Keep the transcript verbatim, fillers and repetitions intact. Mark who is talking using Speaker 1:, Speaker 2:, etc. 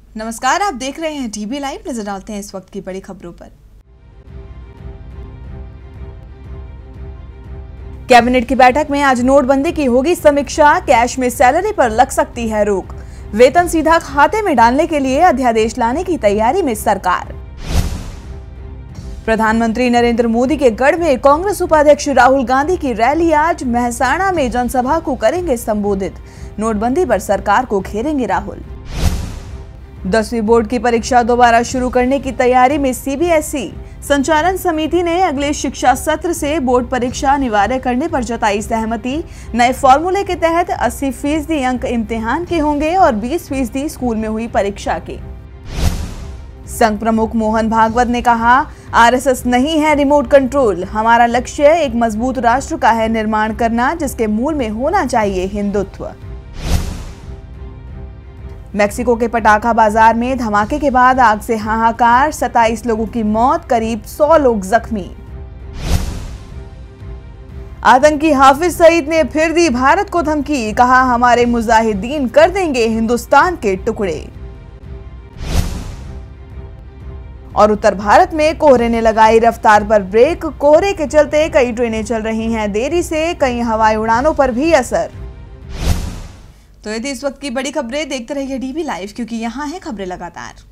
Speaker 1: नमस्कार, आप देख रहे हैं टीवी लाइव। नजर डालते हैं इस वक्त की बड़ी खबरों पर। कैबिनेट की बैठक में आज नोटबंदी की होगी समीक्षा। कैश में सैलरी पर लग सकती है रोक। वेतन सीधा खाते में डालने के लिए अध्यादेश लाने की तैयारी में सरकार। प्रधानमंत्री नरेंद्र मोदी के गढ़ में कांग्रेस उपाध्यक्ष राहुल गांधी की रैली। आज मेहसाणा में जनसभा को करेंगे संबोधित। नोटबंदी पर सरकार को घेरेंगे राहुल। दसवीं बोर्ड की परीक्षा दोबारा शुरू करने की तैयारी में सीबीएसई। संचालन समिति ने अगले शिक्षा सत्र से बोर्ड परीक्षा अनिवार्य करने पर जताई सहमति। नए फॉर्मूले के तहत अस्सी फीसदी अंक इम्तिहान के होंगे और बीस फीसदी स्कूल में हुई परीक्षा के। संघ प्रमुख मोहन भागवत ने कहा, आरएसएस नहीं है रिमोट कंट्रोल। हमारा लक्ष्य एक मजबूत राष्ट्र का है निर्माण करना, जिसके मूल में होना चाहिए हिंदुत्व। मेक्सिको के पटाखा बाजार में धमाके के बाद आग से हाहाकार। सत्ताईस लोगों की मौत, करीब सौ लोग जख्मी। आतंकी हाफिज सईद ने फिर दी भारत को धमकी। कहा, हमारे मुजाहिदीन कर देंगे हिंदुस्तान के टुकड़े। और उत्तर भारत में कोहरे ने लगाई रफ्तार पर ब्रेक। कोहरे के चलते कई ट्रेनें चल रही हैं देरी से, कई हवाई उड़ानों पर भी असर। तो ये थी इस वक्त की बड़ी खबरें। देखते रहिए टीवी लाइव, क्योंकि यहाँ है खबरें लगातार।